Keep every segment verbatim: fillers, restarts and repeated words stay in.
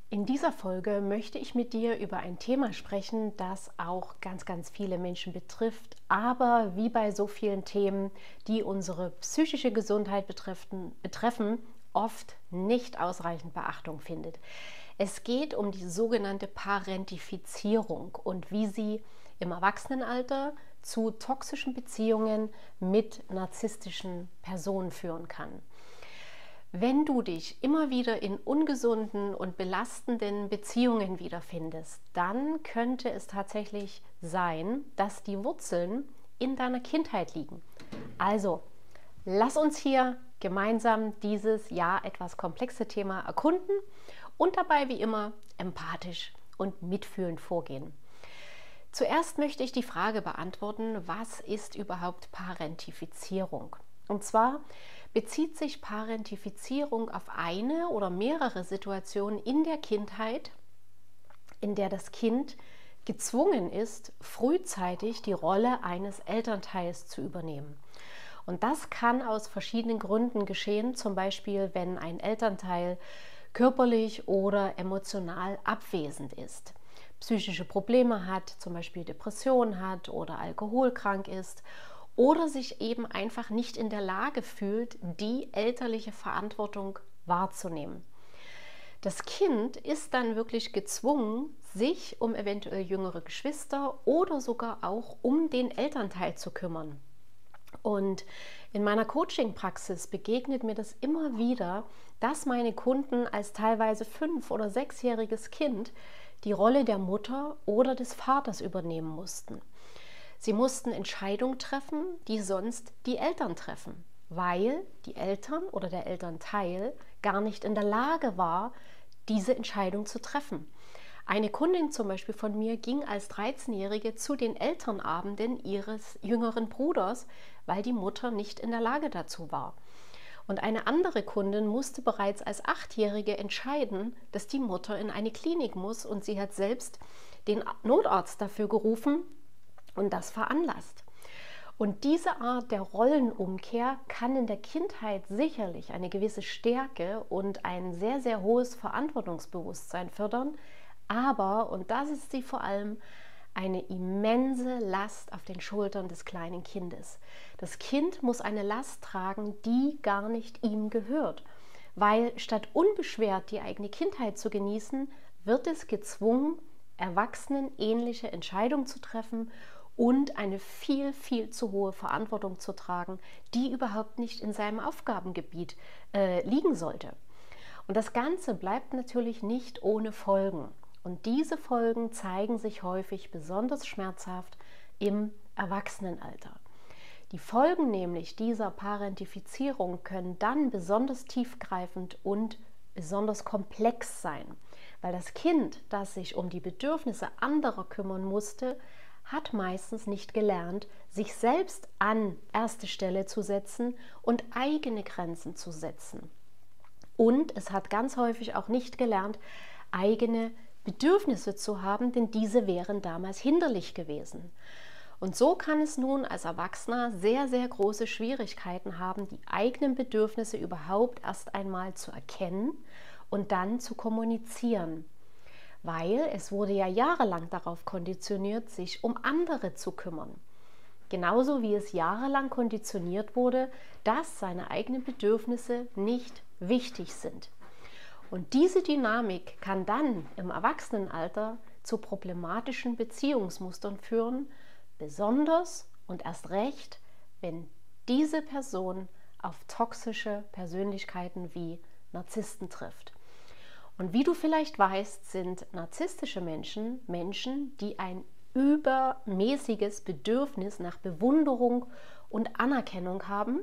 In dieser Folge möchte ich mit dir über ein Thema sprechen, das auch ganz, ganz viele Menschen betrifft, aber wie bei so vielen Themen, die unsere psychische Gesundheit betreffen, betreffen oft nicht ausreichend Beachtung findet. Es geht um die sogenannte Parentifizierung und wie sie im Erwachsenenalter zu toxischen Beziehungen mit narzisstischen Personen führen kann. Wenn du dich immer wieder in ungesunden und belastenden Beziehungen wiederfindest, dann könnte es tatsächlich sein, dass die Wurzeln in deiner Kindheit liegen. Also, lass uns hier gemeinsam dieses ja etwas komplexe Thema erkunden und dabei wie immer empathisch und mitfühlend vorgehen. Zuerst möchte ich die Frage beantworten, was ist überhaupt Parentifizierung? Und zwar bezieht sich Parentifizierung auf eine oder mehrere Situationen in der Kindheit, in der das Kind gezwungen ist, frühzeitig die Rolle eines Elternteils zu übernehmen. Und das kann aus verschiedenen Gründen geschehen, zum Beispiel wenn ein Elternteil körperlich oder emotional abwesend ist, psychische Probleme hat, zum Beispiel Depressionen hat oder alkoholkrank ist oder sich eben einfach nicht in der Lage fühlt, die elterliche Verantwortung wahrzunehmen. Das Kind ist dann wirklich gezwungen, sich um eventuell jüngere Geschwister oder sogar auch um den Elternteil zu kümmern. Und in meiner Coaching-Praxis begegnet mir das immer wieder, dass meine Kunden als teilweise fünf- oder sechsjähriges Kind die Rolle der Mutter oder des Vaters übernehmen mussten. Sie mussten Entscheidungen treffen, die sonst die Eltern treffen, weil die Eltern oder der Elternteil gar nicht in der Lage war, diese Entscheidung zu treffen. Eine Kundin zum Beispiel von mir ging als dreizehnjährige zu den Elternabenden ihres jüngeren Bruders, weil die Mutter nicht in der Lage dazu war. Und eine andere Kundin musste bereits als achtjährige entscheiden, dass die Mutter in eine Klinik muss, und sie hat selbst den Notarzt dafür gerufen und das veranlasst. Und diese Art der Rollenumkehr kann in der Kindheit sicherlich eine gewisse Stärke und ein sehr, sehr hohes Verantwortungsbewusstsein fördern, aber, und das ist sie vor allem, eine immense Last auf den Schultern des kleinen Kindes. Das Kind muss eine Last tragen, die gar nicht ihm gehört, weil statt unbeschwert die eigene Kindheit zu genießen, wird es gezwungen, erwachsenenähnliche Entscheidungen zu treffen und eine viel, viel zu hohe Verantwortung zu tragen, die überhaupt nicht in seinem Aufgabengebiet äh, liegen sollte. Und das Ganze bleibt natürlich nicht ohne Folgen. Und diese Folgen zeigen sich häufig besonders schmerzhaft im Erwachsenenalter. Die Folgen nämlich dieser Parentifizierung können dann besonders tiefgreifend und besonders komplex sein, weil das Kind, das sich um die Bedürfnisse anderer kümmern musste, hat meistens nicht gelernt, sich selbst an erste Stelle zu setzen und eigene Grenzen zu setzen. Und es hat ganz häufig auch nicht gelernt, eigene Bedürfnisse zu haben, denn diese wären damals hinderlich gewesen. Und so kann es nun als Erwachsener sehr, sehr große Schwierigkeiten haben, die eigenen Bedürfnisse überhaupt erst einmal zu erkennen und dann zu kommunizieren. Weil es wurde ja jahrelang darauf konditioniert, sich um andere zu kümmern. Genauso wie es jahrelang konditioniert wurde, dass seine eigenen Bedürfnisse nicht wichtig sind. Und diese Dynamik kann dann im Erwachsenenalter zu problematischen Beziehungsmustern führen, besonders und erst recht, wenn diese Person auf toxische Persönlichkeiten wie Narzissten trifft. Und wie du vielleicht weißt, sind narzisstische Menschen Menschen, die ein übermäßiges Bedürfnis nach Bewunderung und Anerkennung haben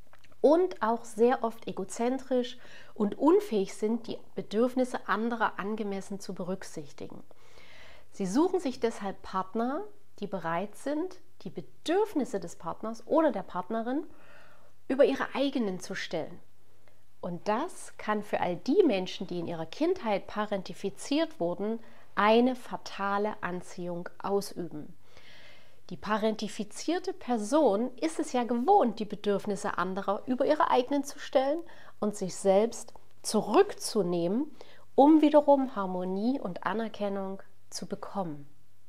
und auch sehr oft egozentrisch und unfähig sind, die Bedürfnisse anderer angemessen zu berücksichtigen. Sie suchen sich deshalb Partner, die bereit sind, die Bedürfnisse des Partners oder der Partnerin über ihre eigenen zu stellen. Und das kann für all die Menschen, die in ihrer Kindheit parentifiziert wurden, eine fatale Anziehung ausüben. Die parentifizierte Person ist es ja gewohnt, die Bedürfnisse anderer über ihre eigenen zu stellen und sich selbst zurückzunehmen, um wiederum Harmonie und Anerkennung zu bekommen.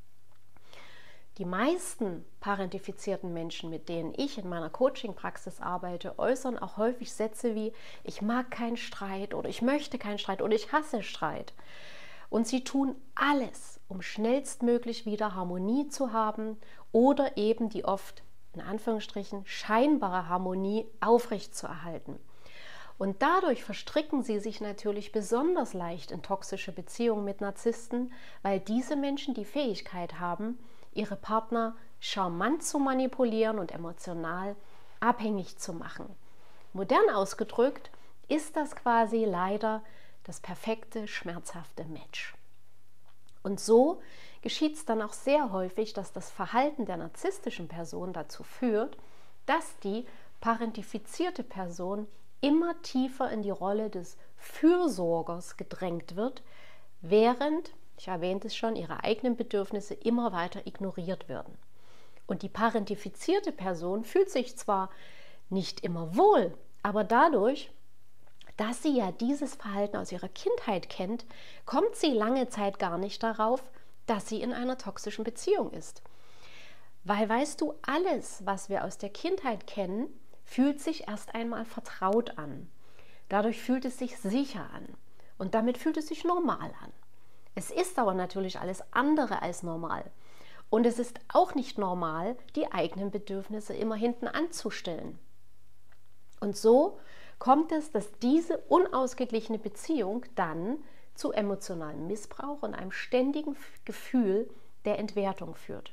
Die meisten parentifizierten Menschen, mit denen ich in meiner Coaching-Praxis arbeite, äußern auch häufig Sätze wie: ich mag keinen Streit oder ich möchte keinen Streit oder ich hasse Streit. Und sie tun alles, um schnellstmöglich wieder Harmonie zu haben oder eben die oft, in Anführungsstrichen, scheinbare Harmonie aufrechtzuerhalten. Und dadurch verstricken sie sich natürlich besonders leicht in toxische Beziehungen mit Narzissten, weil diese Menschen die Fähigkeit haben, ihre Partner charmant zu manipulieren und emotional abhängig zu machen. Modern ausgedrückt ist das quasi leider das perfekte, schmerzhafte Match. Und so geschieht es dann auch sehr häufig, dass das Verhalten der narzisstischen Person dazu führt, dass die parentifizierte Person immer tiefer in die Rolle des Fürsorgers gedrängt wird, während, ich erwähnte es schon, ihre eigenen Bedürfnisse immer weiter ignoriert werden. Und die parentifizierte Person fühlt sich zwar nicht immer wohl, aber dadurch, dass sie ja dieses Verhalten aus ihrer Kindheit kennt, kommt sie lange Zeit gar nicht darauf, dass sie in einer toxischen Beziehung ist. Weil, weißt du, alles, was wir aus der Kindheit kennen, fühlt sich erst einmal vertraut an. Dadurch fühlt es sich sicher an und damit fühlt es sich normal an. Es ist aber natürlich alles andere als normal. Und es ist auch nicht normal, die eigenen Bedürfnisse immer hinten anzustellen. Und so kommt es, dass diese unausgeglichene Beziehung dann zu emotionalem Missbrauch und einem ständigen Gefühl der Entwertung führt.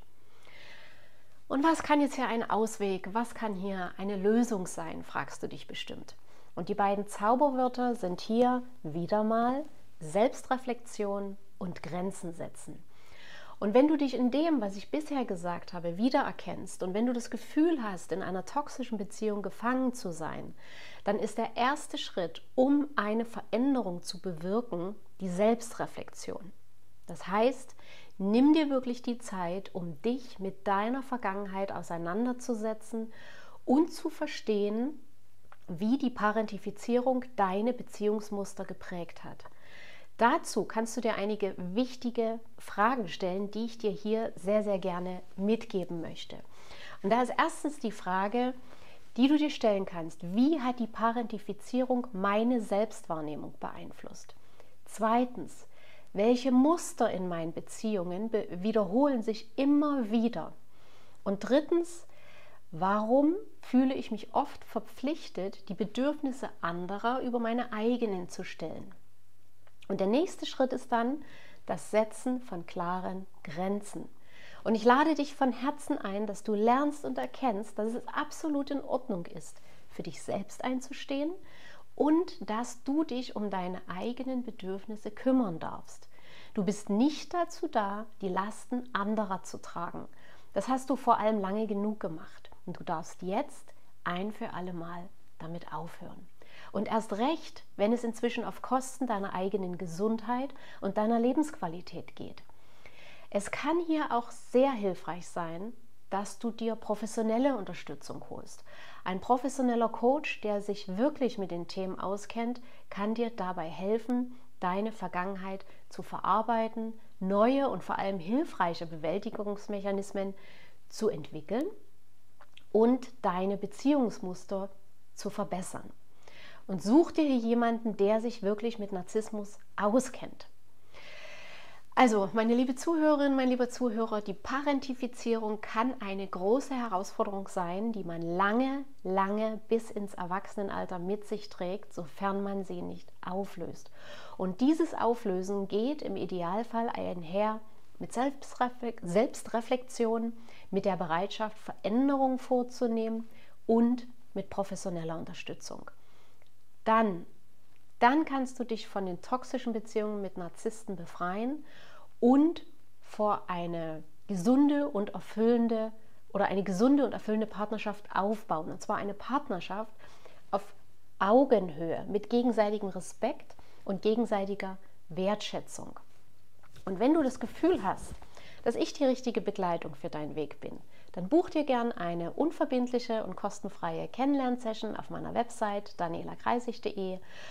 Und was kann jetzt hier ein Ausweg, was kann hier eine Lösung sein, fragst du dich bestimmt. Und die beiden Zauberwörter sind hier wieder mal Selbstreflexion und Grenzen setzen. Und wenn du dich in dem, was ich bisher gesagt habe, wiedererkennst und wenn du das Gefühl hast, in einer toxischen Beziehung gefangen zu sein, dann ist der erste Schritt, um eine Veränderung zu bewirken, die Selbstreflexion. Das heißt, nimm dir wirklich die Zeit, um dich mit deiner Vergangenheit auseinanderzusetzen und zu verstehen, wie die Parentifizierung deine Beziehungsmuster geprägt hat. Dazu kannst du dir einige wichtige Fragen stellen, die ich dir hier sehr, sehr gerne mitgeben möchte. Und da ist erstens die Frage, die du dir stellen kannst: Wie hat die Parentifizierung meine Selbstwahrnehmung beeinflusst? Zweitens, welche Muster in meinen Beziehungen wiederholen sich immer wieder? Und drittens, warum fühle ich mich oft verpflichtet, die Bedürfnisse anderer über meine eigenen zu stellen? Und der nächste Schritt ist dann das Setzen von klaren Grenzen. Und ich lade dich von Herzen ein, dass du lernst und erkennst, dass es absolut in Ordnung ist, für dich selbst einzustehen und dass du dich um deine eigenen Bedürfnisse kümmern darfst. Du bist nicht dazu da, die Lasten anderer zu tragen. Das hast du vor allem lange genug gemacht. Und du darfst jetzt ein für alle Mal damit aufhören. Und erst recht, wenn es inzwischen auf Kosten deiner eigenen Gesundheit und deiner Lebensqualität geht. Es kann hier auch sehr hilfreich sein, dass du dir professionelle Unterstützung holst. Ein professioneller Coach, der sich wirklich mit den Themen auskennt, kann dir dabei helfen, deine Vergangenheit zu verarbeiten, neue und vor allem hilfreiche Bewältigungsmechanismen zu entwickeln und deine Beziehungsmuster zu verbessern. Und such dir hier jemanden, der sich wirklich mit Narzissmus auskennt. Also, meine liebe Zuhörerin, mein lieber Zuhörer, die Parentifizierung kann eine große Herausforderung sein, die man lange, lange bis ins Erwachsenenalter mit sich trägt, sofern man sie nicht auflöst. Und dieses Auflösen geht im Idealfall einher mit Selbstreflexion, mit der Bereitschaft, Veränderungen vorzunehmen und mit professioneller Unterstützung. Dann, dann kannst du dich von den toxischen Beziehungen mit Narzissten befreien und vor eine gesunde und erfüllende oder eine gesunde und erfüllende Partnerschaft aufbauen. Und zwar eine Partnerschaft auf Augenhöhe mit gegenseitigem Respekt und gegenseitiger Wertschätzung. Und wenn du das Gefühl hast, dass ich die richtige Begleitung für deinen Weg bin, dann buch dir gern eine unverbindliche und kostenfreie Kennenlernsession auf meiner Website daniela kreisig punkt de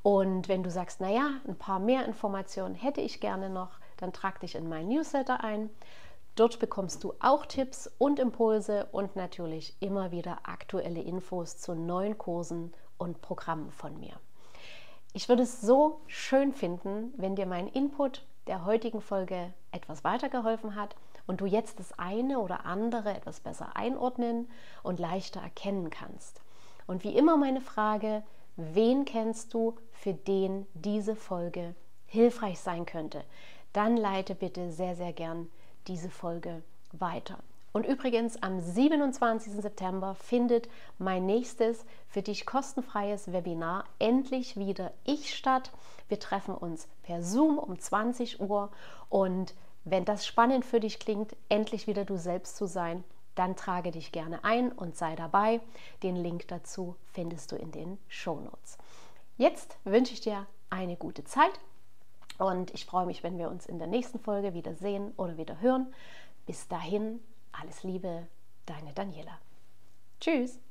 Und wenn du sagst, naja, ein paar mehr Informationen hätte ich gerne noch, dann trag dich in meinen Newsletter ein. Dort bekommst du auch Tipps und Impulse und natürlich immer wieder aktuelle Infos zu neuen Kursen und Programmen von mir. Ich würde es so schön finden, wenn dir mein Input der heutigen Folge etwas weitergeholfen hat und du jetzt das eine oder andere etwas besser einordnen und leichter erkennen kannst. Und wie immer meine Frage: Wen kennst du, für den diese Folge hilfreich sein könnte? Dann leite bitte sehr, sehr gern diese Folge weiter. Und übrigens, am siebenundzwanzigsten September findet mein nächstes für dich kostenfreies Webinar Endlich wieder ich statt. Wir treffen uns per Zoom um zwanzig Uhr und wenn das spannend für dich klingt, endlich wieder du selbst zu sein, dann trage dich gerne ein und sei dabei. Den Link dazu findest du in den Shownotes. Jetzt wünsche ich dir eine gute Zeit und ich freue mich, wenn wir uns in der nächsten Folge wieder sehen oder wieder hören. Bis dahin, alles Liebe, deine Daniela. Tschüss!